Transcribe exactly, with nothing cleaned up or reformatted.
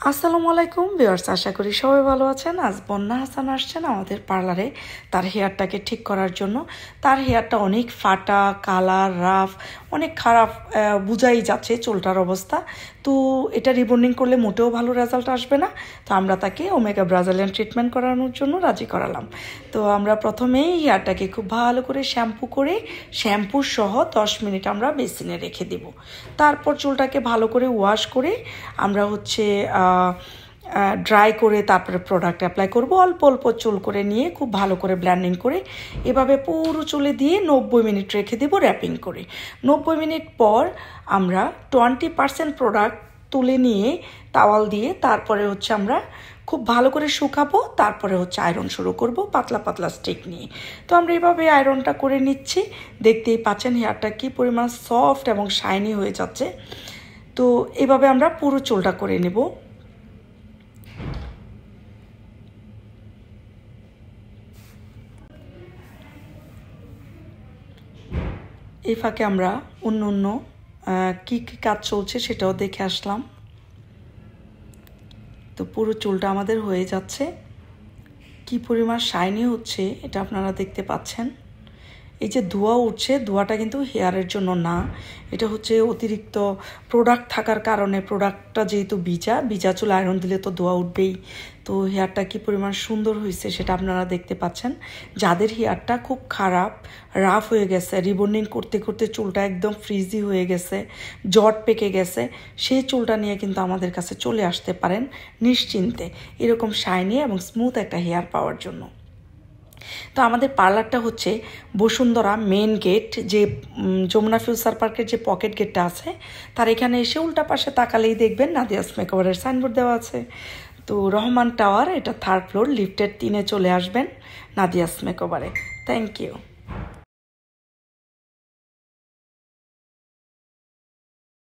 আসসালামু আলাইকুম ভিউয়ার্স, আশা করি সবাই ভালো আছেন। আজ বন্যা হাসান আসছেন আমাদের পার্লারে তার হেয়ারটাকে ঠিক করার জন্য। তার হেয়ারটা অনেক ফাটা, কালার, রাফ, অনেক খারাপ, বোঝাই যাচ্ছে চুলটার অবস্থা। তো এটা রিবন্ডিং করলে মোটেও ভালো রেজাল্ট আসবে না। তো আমরা তাকে ওমেগা ব্রাজিলিয়ান ট্রিটমেন্ট করানোর জন্য রাজি করালাম। তো আমরা প্রথমেই হেয়ারটাকে খুব ভালো করে শ্যাম্পু করে শ্যাম্পু সহ দশ মিনিট আমরা বেসিনে রেখে দিব। তারপর চুলটাকে ভালো করে ওয়াশ করে আমরা হচ্ছে ড্রাই করে তারপরে প্রোডাক্ট অ্যাপ্লাই করব। অল্প অল্প চুল করে নিয়ে খুব ভালো করে ব্লেন্ডিং করে এভাবে পুরো চুলে দিয়ে নব্বই মিনিট রেখে দেবো র্যাপিং করে। নব্বই মিনিট পর আমরা টোয়েন্টি পার্সেন্ট প্রোডাক্ট তুলে নিয়ে তাওয়াল দিয়ে তারপরে হচ্ছে আমরা খুব ভালো করে শুকাবো। তারপরে হচ্ছে আয়রন শুরু করব পাতলা পাতলা স্টিক নিয়ে। তো আমরা এইভাবে আয়রনটা করে নিচ্ছি। দেখতেই পাচ্ছেন হেয়ারটা কি পরিমাণ সফট এবং শাইনি হয়ে যাচ্ছে। তো এভাবে আমরা পুরো চুলটা করে নেব। এই ফাঁকে আমরা অন্য অন্য কী কী কাজ চলছে সেটাও দেখে আসলাম। তো পুরো চুলটা আমাদের হয়ে যাচ্ছে। কি পরিমাণ শাইনি হচ্ছে এটা আপনারা দেখতে পাচ্ছেন। এই যে ধোঁয়া উঠছে, ধোঁয়াটা কিন্তু হেয়ারের জন্য না, এটা হচ্ছে অতিরিক্ত প্রোডাক্ট থাকার কারণে। প্রোডাক্টটা যেহেতু ভিজা ভিজা চুল আয়রন দিলে তো ধোঁয়া উঠবেই। তো হেয়ারটা কি পরিমাণ সুন্দর হয়েছে সেটা আপনারা দেখতে পাচ্ছেন। যাদের হেয়ারটা খুব খারাপ, রাফ হয়ে গেছে, রিবন্ডিং করতে করতে চুলটা একদম ফ্রিজি হয়ে গেছে, জট পেকে গেছে, সেই চুলটা নিয়ে কিন্তু আমাদের কাছে চলে আসতে পারেন নিশ্চিন্তে এরকম শাইনি এবং স্মুথ একটা হেয়ার পাওয়ার জন্য। তো আমাদের পার্লারটা হচ্ছে বসুন্ধরা মেন গেট, যে যমুনা ফিউচার পার্কের যে পকেট গেটটা আছে তার এখানে এসে উল্টা পাশে তাকালেই দেখবেন নাদিয়াস মেকওভারের সাইনবোর্ড দেওয়া আছে। তো রহমান টাওয়ার, এটা থার্ড ফ্লোর, লিফটের তিনে চলে আসবেন নাদিয়াস মেকওভারে। Thank you.